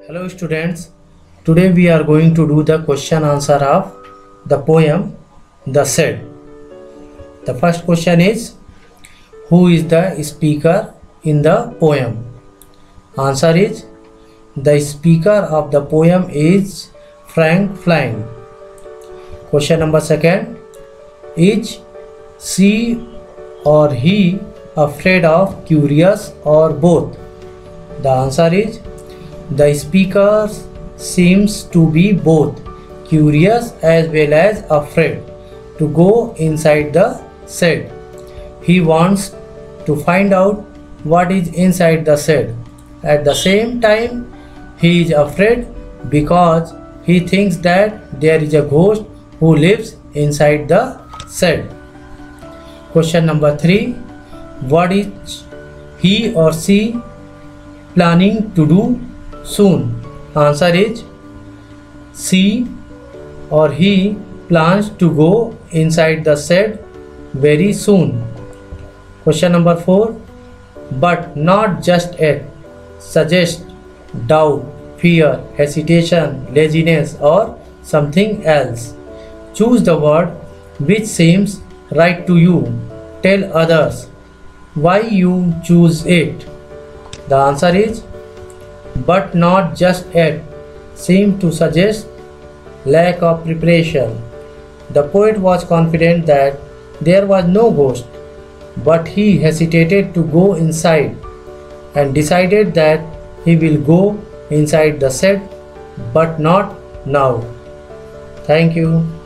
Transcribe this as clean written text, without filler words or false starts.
Hello students, today we are going to do the question answer of the poem The Shed. The first question is, who is the speaker in the poem? Answer is, the speaker of the poem is Frank Flynn. Question number second, is she or he afraid of, curious or both? The answer is, the speaker seems to be both curious as well as afraid to go inside the shed. He wants to find out what is inside the shed. At the same time, he is afraid because he thinks that there is a ghost who lives inside the shed. Question number 3. What is he or she planning to do soon? Answer is, she or he plans to go inside the shed very soon. Question number 4. But not just yet suggests doubt, fear, hesitation, laziness or something else. Choose the word which seems right to you. Tell others why you choose it. The answer is, but not just yet seemed to suggest lack of preparation. The poet was confident that there was no ghost, but he hesitated to go inside and decided that he will go inside the shed, but not now. Thank you.